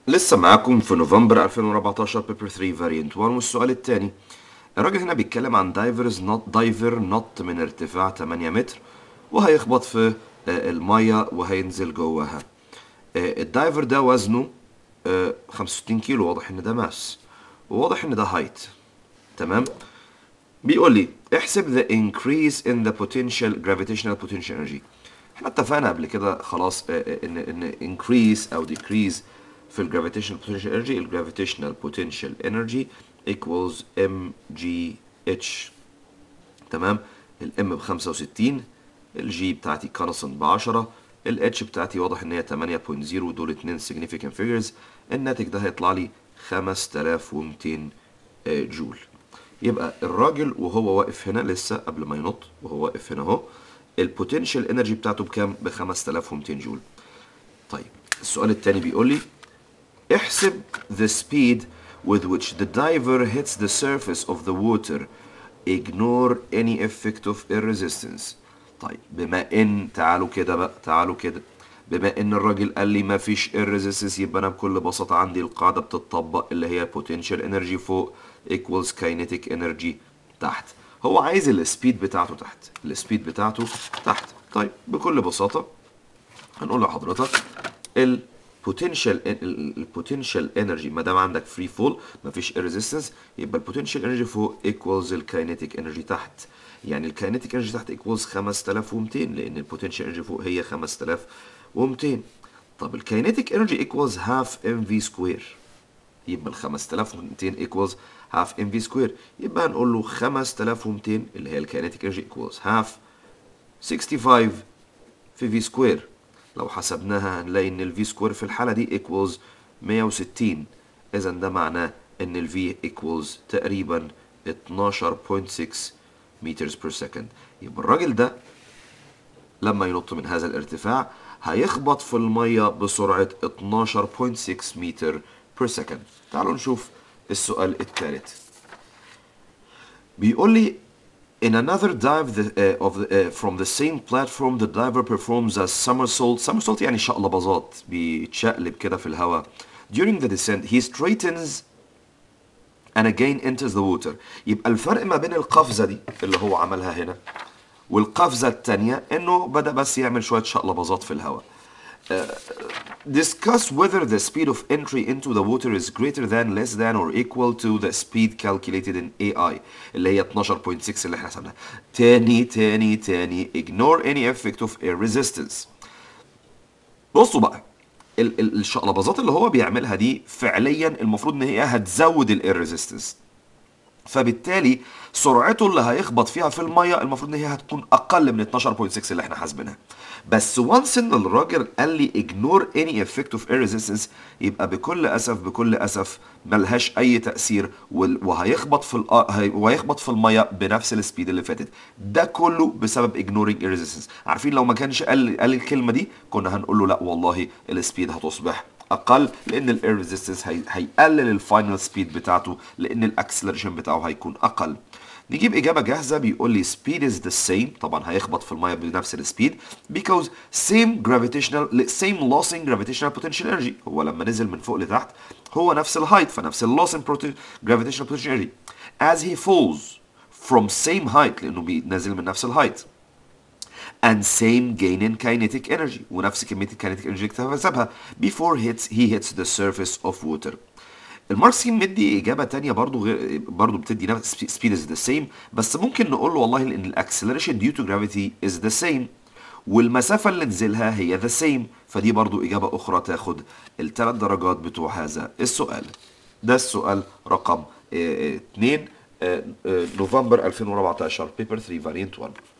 لسه معاكم في نوفمبر 2014 بيبر 3 فاريانت 1 والسؤال الثاني. الراجل هنا بيتكلم عن دايفر نط من ارتفاع 8 متر وهيخبط في المية وهينزل جواها. الدايفر ده وزنه 65 كيلو، واضح ان ده ماس وواضح ان ده هايت. تمام. بيقول لي احسب the increase in the potential gravitational potential energy. احنا اتفقنا قبل كده خلاص ان increase او decrease في ال gravitational potential energy، ال gravitational potential energy equals mgh. تمام. ال m ب 65، ال g بتاعتي constant ب 10، ال h بتاعتي واضح ان هي 8.0، دول اتنين significant figures. الناتج ده هيطلع لي 5200 جول. يبقى الراجل وهو واقف هنا لسه قبل ما ينط وهو واقف هنا اهو، البوتنشال انرجي بتاعته بكام؟ ب 5200 جول. طيب السؤال الثاني بيقول لي احسب the speed with which the diver hits the surface of the water, ignore any effect of air resistance. طيب تعالوا كده بقى، تعالوا كده، بما ان الراجل قال لي ما فيش air resistance، يبقى انا بكل بساطة عندي القاعدة بتطبق اللي هي potential energy فوق equals kinetic energy تحت. هو عايز السبيد بتاعته تحت، السبيد بتاعته تحت. طيب بكل بساطة هنقول لحضرتك البوتنشال انرجي، ما دام عندك فري فول مفيش ريزيستنس، يبقى البوتنشال انرجي فوق ايكوالز الكاينيتيك انرجي تحت. يعني الكاينيتيك انرجي تحت ايكوالز 5200 لان البوتنشال انرجي فوق هي 5200. طب الكاينيتيك انرجي ايكوالز هاف ام في سكوير، يبقى ال 5200 ايكوالز هاف ام في سكوير. يبقى هنقول له 5200 اللي هي الكاينيتيك انرجي ايكوالز هاف 65 في في سكوير. لو حسبناها هنلاقي ان الفي سكوير في الحالة دي ايكوالز 160. اذا ده معناه ان الفي ايكوالز تقريبا 12.6 مترز بير سكند. يبقى الراجل ده لما ينط من هذا الارتفاع هيخبط في المية بسرعة 12.6 متر بير سكند. تعالوا نشوف السؤال الثالث. بيقول لي in another dive from the same platform the diver performs a somersault يعني شقلباظات، بيتشقلب كده في الهواء. During the descent he straightens and again enters the water. يبقى الفرق ما بين القفزة دي اللي هو عملها هنا والقفزة التانية انه بدأ بس يعمل شوية شقلباظات في الهواء. Discuss whether the speed of entry into the water is greater than, less than, or equal to the speed calculated in AI اللي هي 12.6 اللي احنا حسبناها. تاني ignore any effect of air resistance. بصوا بقى، الشقلباظات اللي هو بيعملها دي فعليا المفروض ان هي هتزود الاير ريزيستنس، فبالتالي سرعته اللي هيخبط فيها في الميه المفروض ان هي هتكون اقل من 12.6 اللي احنا حاسبينها. بس وانس ان الراجل قال لي ignore any effect of air resistance، يبقى بكل اسف ملهاش اي تاثير وهيخبط وهيخبط في الميه بنفس السبيد اللي فاتت. ده كله بسبب ignoring air resistance. عارفين لو ما كانش قال الكلمه دي كنا هنقول له لا والله السبيد هتصبح اقل، لان الاير ريزيستنس هيقلل الفاينل سبيد بتاعته لان الاكسلريشن بتاعه هيكون اقل. نجيب اجابه جاهزه. بيقول لي speed is the same، طبعا هيخبط في الميه بنفس السبيد because same losing gravitational potential energy. هو لما نزل من فوق لتحت هو نفس الهايت فنفس اللوسing gravitational potential energy as he falls from same height لانه بينزل من نفس الهايت and same gain in kinetic energy ونفس كمية الكاينيتيك انرجي اللي اكتسبها before he hits the surface of water. الماركسين مدي اجابه تانية برضو بتدي نفس speed is the same، بس ممكن نقول له والله ان الاكسلريشن due to gravity is the same والمسافه اللي نزلها هي the same، فدي برضو اجابه اخرى تاخد الثلاث درجات بتوع هذا السؤال. ده السؤال رقم 2 نوفمبر 2014 بيبر 3 فاريانت 1.